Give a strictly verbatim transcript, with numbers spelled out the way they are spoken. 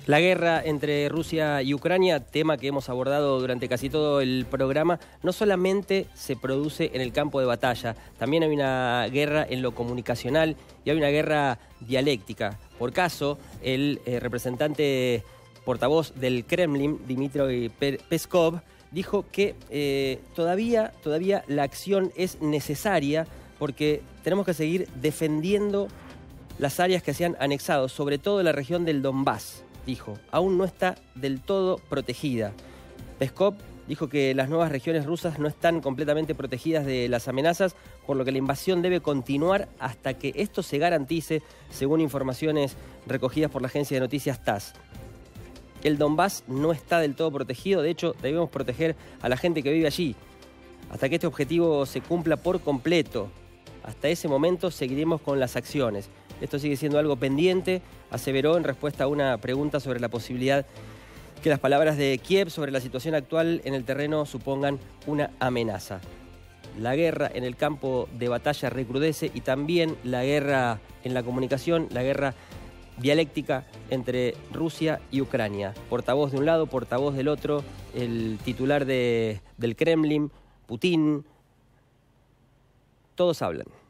La guerra entre Rusia y Ucrania, tema que hemos abordado durante casi todo el programa, no solamente se produce en el campo de batalla, también hay una guerra en lo comunicacional y hay una guerra dialéctica. Por caso, el eh, representante portavoz del Kremlin, Dmitry Peskov, dijo que eh, todavía, todavía la acción es necesaria porque tenemos que seguir defendiendo las áreas que se han anexado, sobre todo la región del Donbass. Dijo, aún no está del todo protegida. Peskov dijo que las nuevas regiones rusas no están completamente protegidas de las amenazas, por lo que la invasión debe continuar hasta que esto se garantice, según informaciones recogidas por la agencia de noticias T A S S. El Donbass no está del todo protegido, de hecho debemos proteger a la gente que vive allí. Hasta que este objetivo se cumpla por completo, hasta ese momento seguiremos con las acciones. Esto sigue siendo algo pendiente, aseveró en respuesta a una pregunta sobre la posibilidad que las palabras de Kiev sobre la situación actual en el terreno supongan una amenaza. La guerra en el campo de batalla recrudece y también la guerra en la comunicación, la guerra dialéctica entre Rusia y Ucrania. Portavoz de un lado, portavoz del otro, el titular de, del Kremlin, Putin, todos hablan.